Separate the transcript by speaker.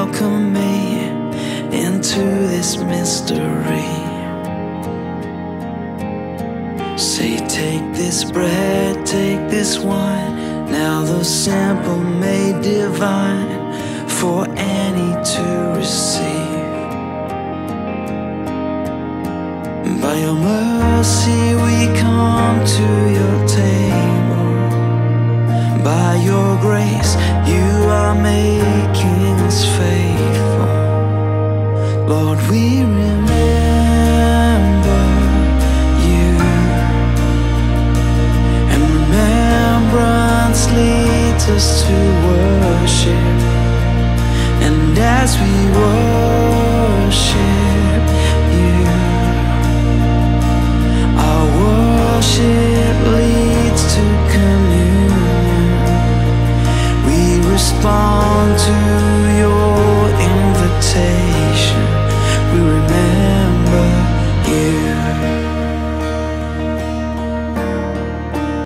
Speaker 1: welcome me into this mystery. Say, take this bread, take this wine, now the simple made divine, for any to receive. By your mercy we come to your table. By your grace you are making us faithful. Lord, we remember you, and remembrance leads us to worship. And as we worship you, our worship leads to communion. We respond to